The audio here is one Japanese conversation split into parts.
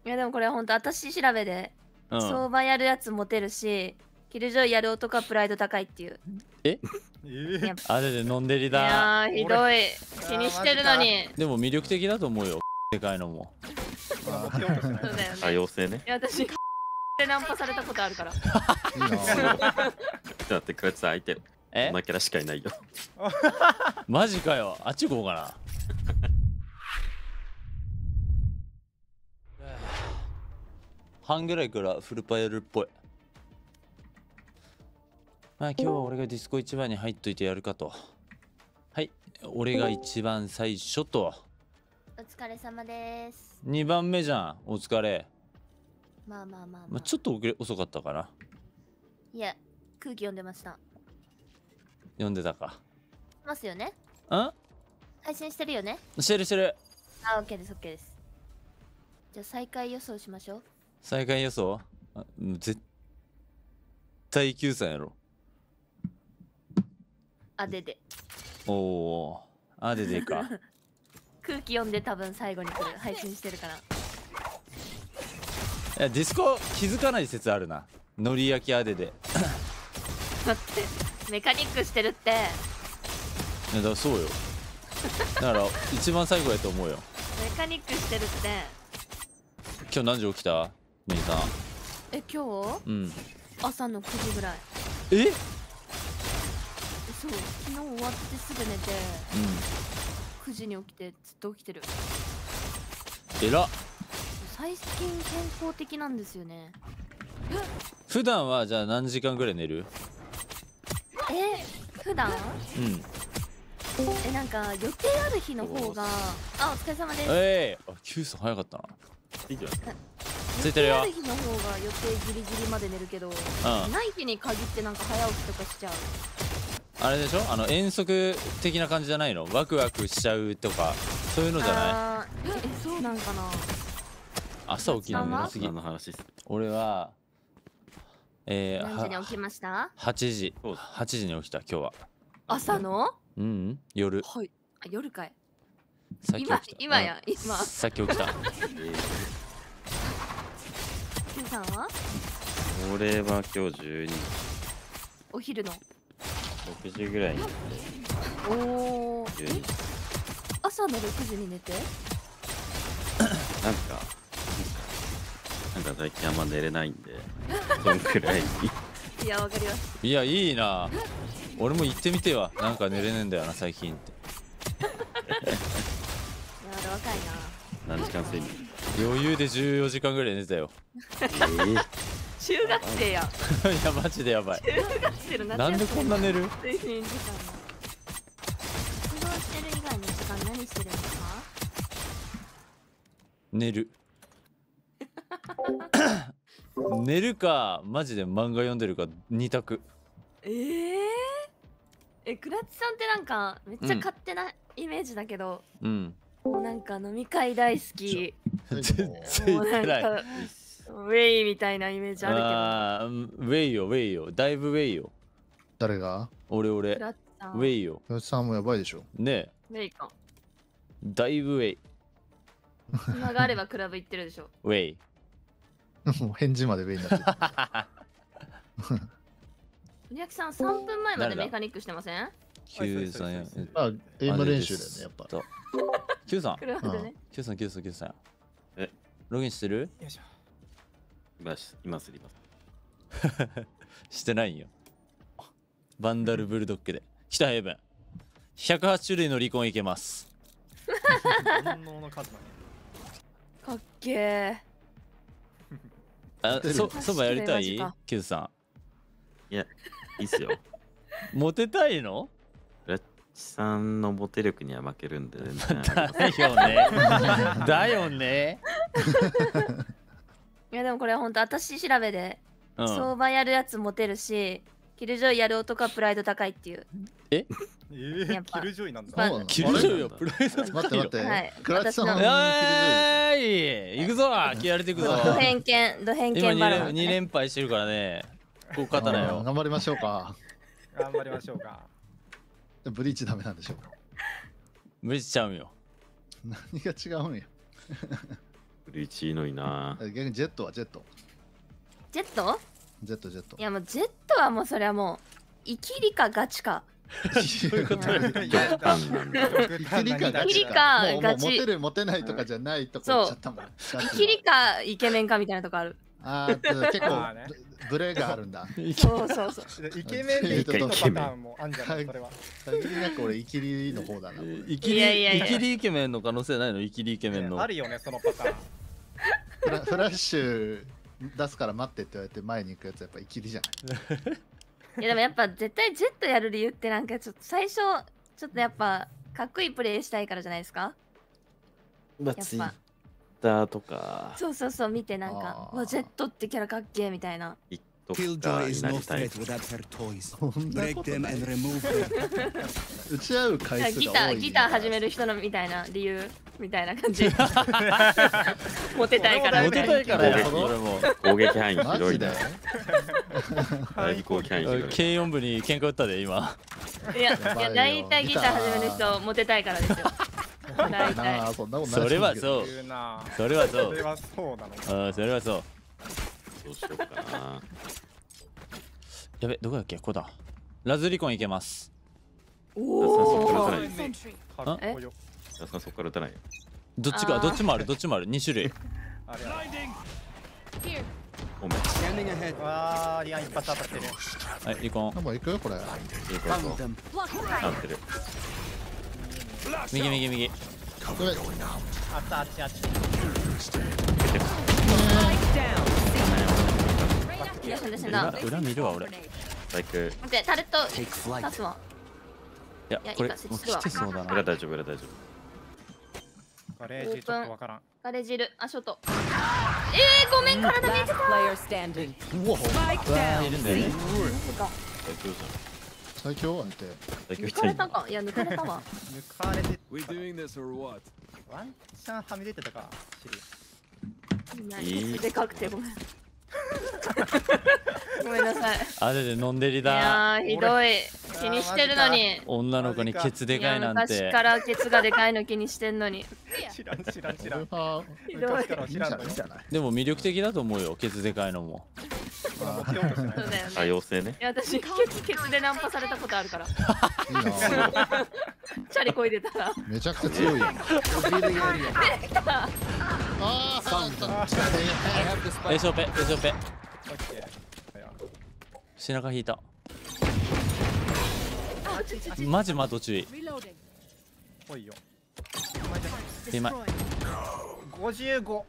いやでもこれほんと私調べで、相場やるやつモテるし、キルジョイやる男はプライド高いっていう。 あれで飲んでりだ。 いやーひどい。気にしてるのに。 でも魅力的だと思うよ。でかいのも。 そうだよね。 多様性ね。 いや私でナンパされたことあるから。 ちょっと待って、こいつ相手。 え？ こんなキャラしかいないよ。 マジかよ。あっち行こうかな。半ぐらいからフルパやるっぽい。まあ今日は俺がディスコ一番に入っといてやるかと。はい、俺が一番最初と。 お疲れ様です。 2番目じゃん、お疲れ。 まあちょっと遅かったかな。 いや、空気読んでました。 読んでたか。 ますよね。 ん？ 配信してるよね。 してるしてる。 あ、オッケーです、オッケーです。じゃあ再開予想しましょう。 再開予想？絶対9歳やろ。 あでで。 おお、あででか。 空気読んで多分最後に来る。配信してるから。 いや、ディスコ気づかない説あるな。のり焼きあでで。 待ってメカニックしてるって。 いやだからそうよ。だから一番最後やと思うよ。 メカニックしてるって。 今日何時起きた？メイさん。 今日？ うん。 朝の9時ぐらい。 え？ そう、昨日終わってすぐ寝て、9時に起きてずっと起きてる。 えらっ。 最近健康的なんですよね。 普段はじゃあ何時間ぐらい寝る？ 普段？ うん。 なんか予定ある日の方が、あ、お疲れ様です。 あ、9歳早かったな。 いいじゃん。 ついてるよ。 予定ある日の方が予定ギリギリまで寝るけど、ない日に限ってなんか早起きとかしちゃう。 あれでしょ、遠足的な感じじゃないの？ワクワクしちゃうとかそういうのじゃない？ そうなんかな。 朝起きるの寝すぎ。俺は何時に起きました？ 8時に起きた今日は。 朝の？ 夜。 はい。あ、夜かい。 今や今。 さっき起きた。 Q さんは？ 俺は今日12時。 お昼の 6時ぐらいに寝て。 おお。朝の6時に寝て？ なんか最近あんま寝れないんで、そんくらいに。 いや、わかります。 いや、いいな。俺も行ってみては。なんか寝れねえんだよな最近って。 いや、若いな。何時間睡眠？ 余裕で14時間ぐらい寝てたよ。 中学生や。 いやマジでやばい。 中学生の夏なんでこんな寝る？ 睡眠時間の。活動してる以外の時間何してるんですか？ 寝る。寝るかマジで漫画読んでるか2択。 クラッチさんってなんかめっちゃ勝手なイメージだけど、なんか飲み会大好き。 全然言ってない。 ウェイみたいなイメージあるけど。ウェイよ、ウェイよ。だいぶウェイよ。 誰が？ 俺。ウェイよ。 クラッチさんもやばいでしょ。 ねえ。 ウェイか。 だいぶウェイ。 暇があればクラブ行ってるでしょ。 ウェイ。 もう返事までウェイになってる。 みやきさん3分前までメカニックしてません ？Q さんや。 あ、ゲーム練習だよね、やっぱ。 Q さん。Q さん。ログインしてる？ よいしょ。今すります。 してないんよ。バンダルブルドッグで。来たヘイブン。108種類の離婚いけます。 かっけー。そばやりたい？ Q さん。いや、いいっすよ。 モテたいの？ クラッチさんのモテ力には負けるんで。 だよね。だよね。 いやでもこれほんと私調べで、相場やるやつモテるし、キルジョイやる男はプライド高いっていう。 キルジョイなんだ。 キルジョイよ、プライド高い。 待って待って。クラッチさん行くぞ。やれていくぞ。 ド偏見バラ。 今2連敗してるからね。こう勝たないよ。 頑張りましょうか。 頑張りましょうか。 ブリーチダメなんでしょうか。 ブリーチちゃうんよ。 何が違うんや。 ブリーチいいのにな。 逆にジェットはジェット。 ジェット？ ジェットジェットい。やもうジェットはもうそれはもうイキリかガチか。 そういうこと。 うん極端なんだ。 イキリかガチイキリかもうガチモテるモテないとかじゃないとこ行っちゃったもん。 イキリかイケメンかみたいなとこある。 ああ、結構まあねブレがあるんだ。 そうそうそう。 イケメンでイキリのパターンもあんじゃないそれは。 限りなく俺イキリの方だな。 イキいやいやいやリイキリイケメンの可能性ないの？イキリイケメンのあるよねそのパターン。 フラッシュ出すから待ってって言われて前に行くやつやっぱイキリじゃない。 いやでもやっぱ絶対ジェットやる理由ってなんかちょっと最初ちょっとやっぱかっこいいプレイしたいからじゃないですか。 まあ、 ぱツイッターとか、 そうそうそう見てなんかあーわジェットってキャラかっけーみたいな。 一徳か Killjoy に is な no りたい threat。without her toys. そんな Break こと them ない and remove them. 打ち合う回数ギが多い。 ターギター始める人のみたいな理由みたいな感じ。モテたいからモみたいな。 テたいからやなるほど俺も攻撃範囲マジで広いな。だいぶ攻撃範囲広い。 軽音部に喧嘩売ったで今。 いやいやばいよや大体ギター始める人モテたいからですよ。大な体。 あ、そんなことない。 それはそう言うな。 それはそうそれはそうなの。 それはそう。 どうしようかな。 やべ、どこだっけ？ここだ。ラズリコンいけます。 おお。 かっこよ。 さすがそこから撃たないよ。 どっちか、どっちもある、どっちもある。2種類。 あれおめで Scanning ahead. わあリアン一発当たってる。 はい、リコン。 もう行くよこれ。 いいこ Found と them. なってる。 右右右。 これあっちあっちあっち。 いや死んだ死ん裏だ。 裏見るわ俺。い最悪。 待ってタレット Take 立 flight. つわ。 やいや、 これいいかもう来てそうだな。 裏大丈夫、裏大丈ガレージちょっとわからん。 ガレジルあショート。ごめん体見えてた。 Player standing. うわ Spike down. いるんだよね。 夫。最強じ最強相手。 ゃん。最強抜じゃん。 かれたかいや抜かれたわ。 抜かれて We doing this or what? ワンチャンはみ出てたか。 でかくてごめん。ごめんなさい。 あれで飲んでりいだ。 やーひどい気にしてるのに。 女の子にケツでいやかいなんて昔か。らケツがでかいの気にしてんのに。 知らん知らん知らん。 あひどい。 昔からいいんじゃ知らんのに。 ないいいんじゃない。 でも魅力的だと思うよ。ケツでかいのも。 持ってようとしない。 そうだよね。 多様性ね。 いや私ケツでナンパされたことあるから。 いいな。 チャリこいでたら。 めちゃくちゃ強いよ。ああ、 エショペ、エショペ。 オッケー。 背中引いた。マジ的注意。 Reloading. ぽいよ。 今。 55。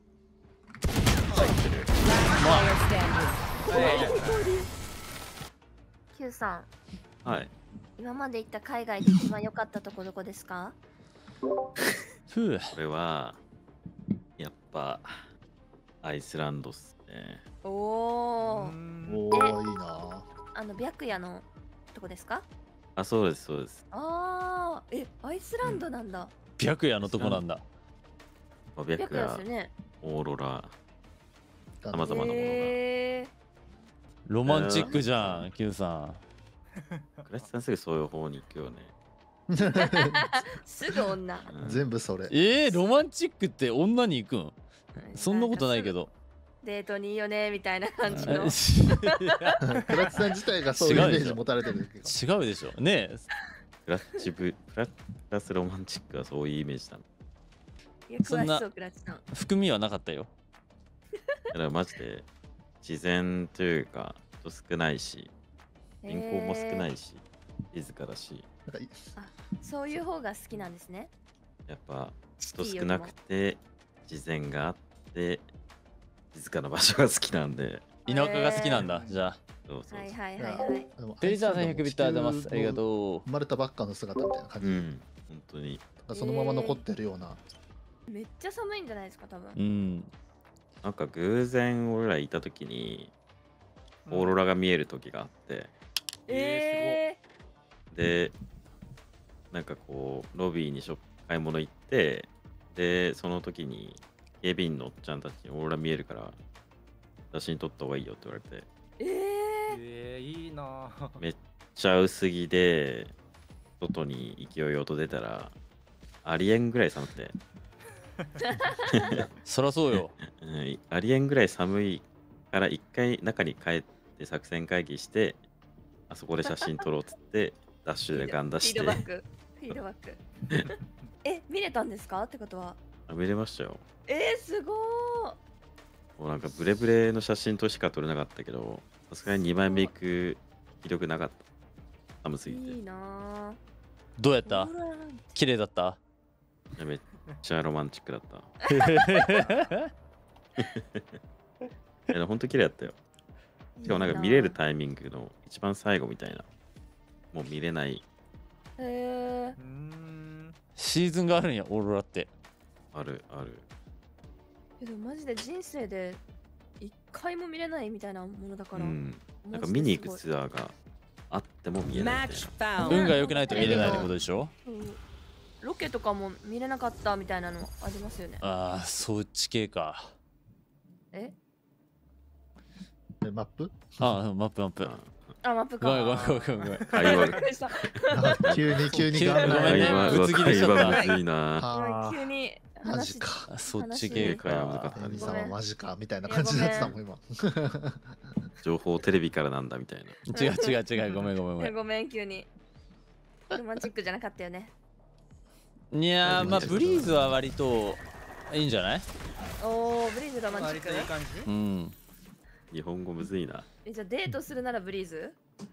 Player standing. Q さんはい。 今まで行った海外で一番良かったとこどこですか？ ふう。 これは、やっぱ、アイスランドっすね。 おお。 おお、いいな。 白夜のとこですか？ あ、そうです、そうです。 ああ、アイスランドなんだ。 白夜のとこなんだ。 白白夜夜ですよね。 オーロラ、さまざまなものが。 へロマンチックじゃん、Q さクラシさんすぐそういう方に行くよね。 ーすぐ女。 うん全部それん。。ロマンチックって女に行くん？そんなことないけど。 デートにいいよねみたいな感じの。 違クラチさん自体がそういうイメージ持たれてるけど。 うでしょ。ねプラスロマンチックはそういうイメージなの。 いやそんな詳しそうクラチさん。 え、含みはなかったよ。 だからマジで自然というか人少ないし、人口も少ないし、静かだし、 なんかいそういう方が好きなんですね。 やっぱシティよりも人少なくて自然があって静かな場所が好きなんで、 田舎が好きなんだ。じゃあ。 そうそうそう。 はいはいはいはい。 でもペリザーさん100ビットありがとうございます。ありがとう。 生まれたばっかの姿みたいな感じ。 うん、本当に。 そのまま残ってるような。 めっちゃ寒いんじゃないですか多分。 うん。 なんか偶然俺らいた時にオーロラが見える時があって、でなんかこうロビーに買い物行って、でその時に警備員のおっちゃんたちにオーロラ見えるから写真撮った方がいいよって言われて、 いいなぁ。 めっちゃ薄着で外に勢いよと出たらありえんぐらい寒くて、 そらそうよ。 うんありえんぐらい寒いから一回中に帰って作戦会議して、あそこで写真撮ろうっつってダッシュでガン出フィしてードバック。フィードバック。見れたんですかってことは。 見れましたよ。 すごー。 もうなんかブレブレの写真としか撮れなかったけど、さすがに2枚目行く気力なかった。寒すぎて。 いいなどうやったー。 綺麗だったいやめっちゃロマンチックだった。いやほんと綺麗だったよ。しかもなんか見れるタイミングの一番最後みたいな。もう見れない。 へえ。 シーズンがあるんや、オーロラって。 あるある。 でもマジで人生で一回も見れないみたいなものだから。 うん。なんか見に行くツアーがあっても見えないみたい Match な。 found. 運が良くないと見れないってことでしょ。 ロケとかも見れなかったみたいなのありますよね。 ああ、そっち系か。 マップああ、マップマップ。 あ、マップか。 ごめんごめんごめんごめんごめん。 会話びっくりした急にごめんね会話ぶつ切りしちゃった会話むずいな。 あ急にーマジか。 あそっち系会話むずかかっ。たエミさんはマジかみたいな感じになってたもん今。 情報テレビからなんだみたいな。 違う違う違う、ごめんごめんごめん。 ごめん、急に。ロマンチックじゃなかったよね。 いやー、まあブリーズは割といいんじゃない？ おー、ブリーズロマンチック割といい感じ。 うん。 日本語むずいな。 じゃあデートするならブリーズ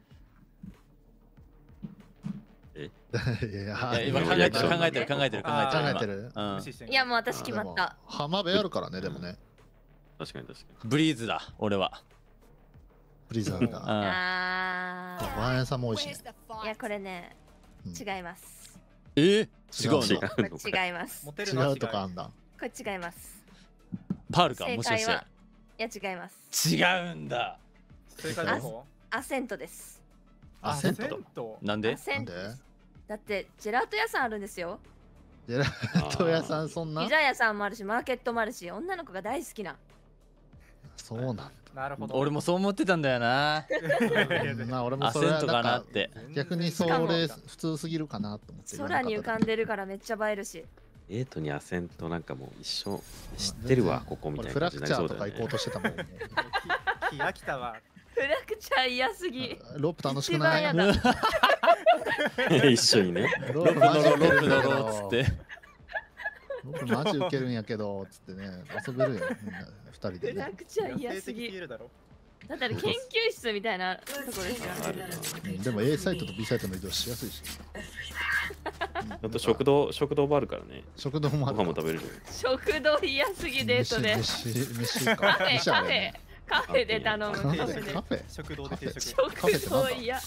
いやいや今考えてる考えてる考えてる考えてる考えてる。 今。うん。 いや、もう私決までもった。 浜辺あるからね、でもね。 確かに確かブリーズだ、俺は。 ブリザーうん。 ドだ。ワンエンさんも美味しいね。 いや、これね、 うん違います。 違うに。 の？ 違うこのか。 れ違います。 モテるの違うとかあんだ。 これ違います。 パールか、 正もしかして。 解は、いや、違います。 違うんだ。 正解情報。 アセントです。 アセントト。 なんでア？セなんでントです。だって、ジェラート屋さんあるんですよ。 ジェラート屋さんそんなピザ屋さんもあるし、マーケットもあるし、女の子が大好きな。 そうなんだ。 なるほど。 俺もそう思ってたんだよな。 まあ俺もアそれはセントかななんかって。 逆にそれ普通すぎるかなと思って。 空に浮かんでるからめっちゃ映えるし。 エイトにアセントなんかもう一緒知ってるわここみたいフラな感じクチャーとかになりそうだよね。 行こうとしてたもん。 気飽きたわ。 フラクチャー嫌すぎ。 ロープ楽しくない？ 一番嫌だ一緒にね。 ロロープ乗ろう、ロープ乗ろうっつって。 ロープマジウケるんやけどつってね遊べるよみんな二人でフラね。 クチャー嫌す性的すぎぎ。 るだろ。 だってあれ研究室みたいなところですよあるな。 でも A サイトと B サイトの移動しやすいし。 あと食堂もあるからね。 食堂もごあるか。 飯も食べれる。 食堂嫌すぎデートで。 飯カか。 フェ、 飯あれカフェね。、 カフェで頼む。 カフェカフェ食堂で定食。 食堂嫌。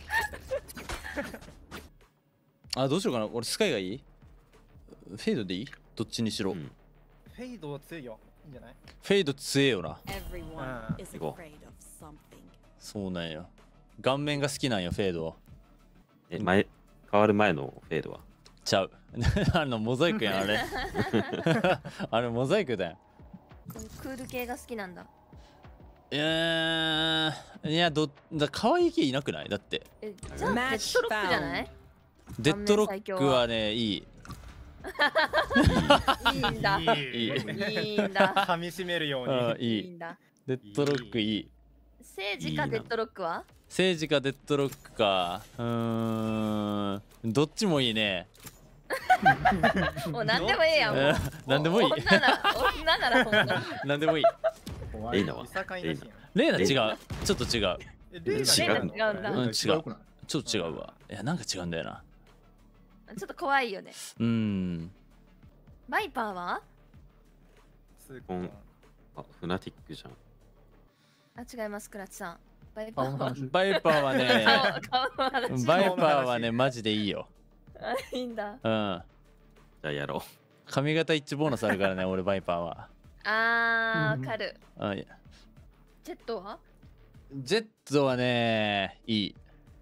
あ、どうしようかな。俺スカイがいい？フェードでいい？どっちにしろ。 うんフェイドは強いよ。いいんじゃない？ フェード強えよな。 Everyone is 行こ afraid of something. そうなんよ。顔面が好きなんよ、フェードは。 変わる前のフェードは。 ちゃう。モザイクやん、あれ。あれ、モザイクだよ。 こういうクール系が好きなんだ。 いや、可愛い系いなくない？だって。 じゃあ、デッドロックじゃない？ デッドロックはね、いい。 いいんだ。 いいいいいんだ。 噛み締めるよううんに。 いい。 いいんだ。 デッドロックいい。 政治かデッドロックは？ 政治かデッドロックか。どっちもいいね。 もう何でもええやん。もうなんでもいい。 女ならほんま。 なんでもいい。 レイナは。 いさかいなしやん。 レイナ違う。ちょっと違う。 レイナ違うの違うんだ。 うん違う違うくない？ ちょっと違うわ。いや、なんか違うんだよな。 ちょっと怖いよね。 バイパーは？ あ、フナティックじゃん。 あ、違いますクラッチさん。バイパーは。 バイパーはね、 顔の話。 バイパーはね、マジでいいよ。 あ、いいんだ。 うん。 じゃあやろ髪型一致ボーナスあるからね、俺バイパーは。 あー、わかる。 あ、いやジェットは？ ジェットはね、いい。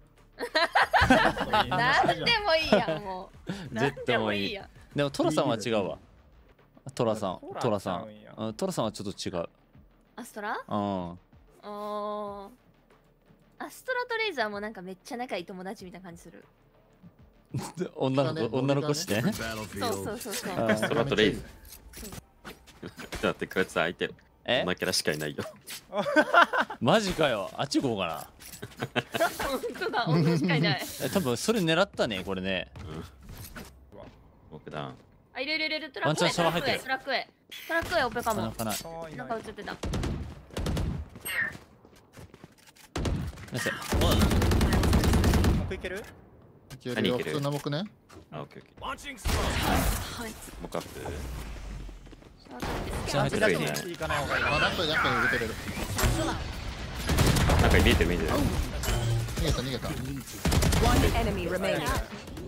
なんでもいいやん、もう。 ジェットもいい。 や。 でもトラさんは違うわ。トラさん。トラさん。 やうんトラさんはちょっと違う。 アストラ？ うん。 アストラとレイザーもなんかめっちゃ仲いい友達みたいな感じする。 女の子してね。 そうそう Battlefield. そうそう。 あストラットレイズ。だってこいつ相手、こえんなキャラしかいないよ。 マジかよ。あっち行こうかな。 本当だ、女しかいない。 多分それ狙ったね、これね。 僕だ。 あ、いるいるいるいる、トワンチャンシャワー入ってるトラックへ。トラックへオペかも。 なかな。 あーいなないんか映ってた。 ナイス。 僕いける？ いけるよ。 何いける普通の僕ね。 あ、オッケーオッケ Launching smoke. ー。モカップ。 下入ってる。 いいね行かない方がいいあ、ラップで入れてれる。 なんか見えてる見えてる。 逃げた逃げた。 One enemy remaining. でした。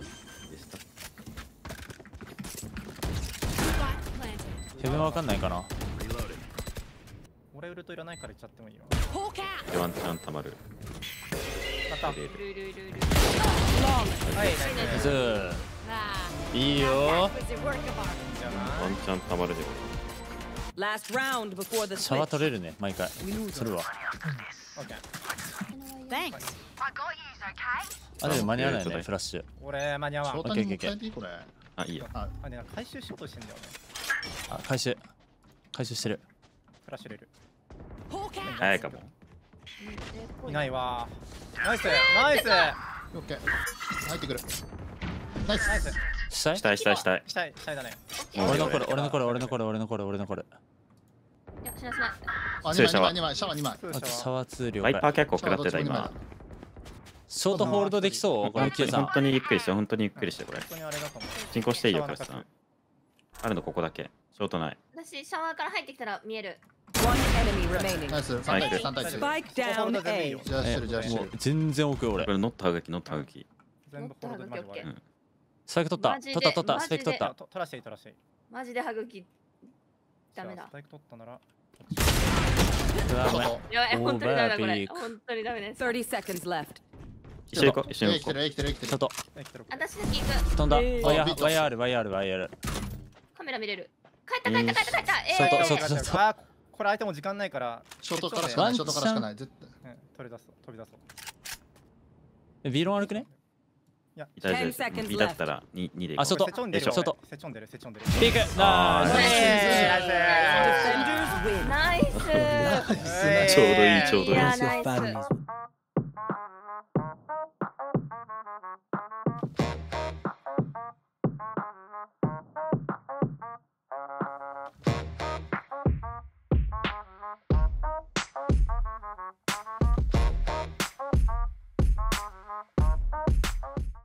ヘブンわかんないかな。 Reloading. 俺ウルトいらないから行っちゃってもいいよ。 でワンチャンたまる。 また。はい、 入れるいるいるいるいる。 ナイス。 ナイス。いいよ。 じゃワンチャンたまるでこ Last round before the シャワー switch. 取れるね、毎回。それは。 オッケー。 Thanks. あれで間に合わないね、フラッシュ。 俺間に合わん。 翔太にも変えていいこれ。 れ。あ、いいよ。 あ、ね、なんか回収しようとしてんだよね。 あ、回収。回収してる。 フラッシュ入れる。 早いかも。 いないわー。ナイスナイスオッケー。入ってくる。ナイス。 ナイス。 したいしたいしたいしたい。 したい、したいだね。 俺のこれ、俺のこれ、俺のこれ、俺のこれ、俺のこれ。 いや、しないしない。 あ、 失礼したわ 2枚、シャワー2枚。 そうあシでしょ。 ャワー2了解。 ワイパー結構食らってた今。 ショートホールドできそうこのキエさん。 本当にゆっくりして、本当にゆっくりしてこれ本。当にあれだと思う。 進行していいよ、クラスさん。あるのここだけ。ショートない。 私、シャワーから入ってきたら見える。 One enemy remaining. ナイス。3対1、3対1。 Spike down A. じゃあしてる、じゃあしてる。 もう全然奥よ俺こ。れノットはぐき、ノットはぐき。 全部ホールドでマジで終わる。 スペク取った。 マジで取った取った。 マジでスペク取った。 取らしていい、取らしていい。 マジで歯茎。ダメだス。パイク取ったなら。 うわごめん外。 やばい、本当にダメだ、これ。 オーバーピーク本当にダメです。 30 seconds left. 一緒に行こう、一緒に行こう。 生きてる、生きてる、生きてる。 外。 え、来てる。 私先行く。 飛んだ。 えーワイヤビートーワイヤーあるワイヤーあるワイヤーある。 カメラ見れる。帰った帰った帰った帰った。 外そう外外あ、これ相手も時間ないから。 ショートからしかない、ショートからしかない。絶対。 うん、取り出そう、飛び出そう。 えビーロン歩くね。 いや、 大丈 10 夫 seconds 2だったら2で行こう。 あ外セチョン出るよ。 外セチョン出る、セチョン出る。 ピーク。ナイス。 Defenders win. ナイス。 ちょうどいいちょうどいいいや、ナイス。